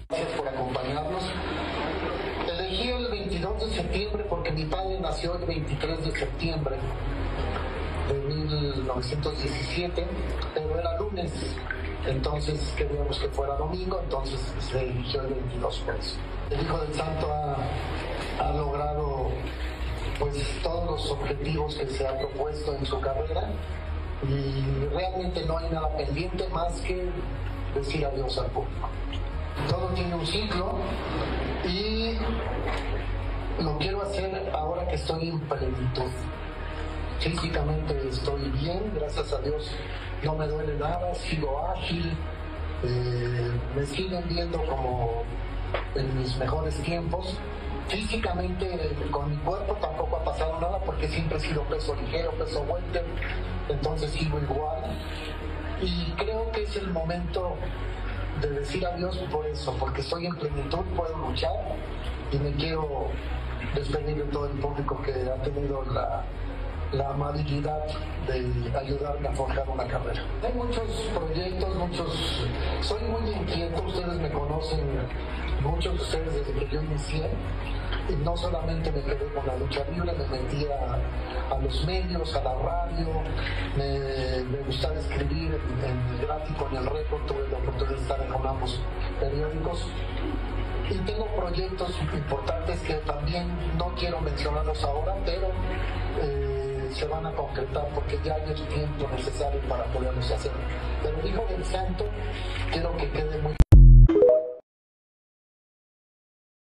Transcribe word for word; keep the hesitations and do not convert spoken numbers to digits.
Gracias por acompañarnos. Elegí el veintidós de septiembre porque mi padre nació el veintitrés de septiembre de mil novecientos diecisiete, pero era lunes, entonces queríamos que fuera domingo, entonces se eligió el veintidós por eso. El Hijo del Santo ha, ha logrado pues todos los objetivos que se ha propuesto en su carrera y realmente no hay nada pendiente más que decir adiós al público. Todo tiene un ciclo y lo quiero hacer ahora que estoy en plenitud. Físicamente estoy bien, gracias a Dios no me duele nada, sigo ágil, eh, me siguen viendo como en mis mejores tiempos. Físicamente con mi cuerpo tampoco ha pasado nada porque siempre he sido peso ligero, peso welter, entonces sigo igual y creo que es el momento de decir adiós por eso, porque estoy en plenitud, puedo luchar y me quiero despedir de todo el público que ha tenido la, la amabilidad de ayudarme a forjar una carrera. Hay muchos proyectos, muchos, soy muy inquieto, ustedes me conocen, muchos de ustedes desde que yo inicié, y no solamente me quedé con la lucha libre, me metí a, a los medios, a la radio, me, me gustaba escribir en, en el Gráfico, en el Récord, tuve la oportunidad de estar en ambos periódicos y tengo proyectos importantes que también no quiero mencionarlos ahora, pero eh, se van a concretar porque ya hay el tiempo necesario para poderlos hacer. Pero el Hijo del Santo quiero que quede muy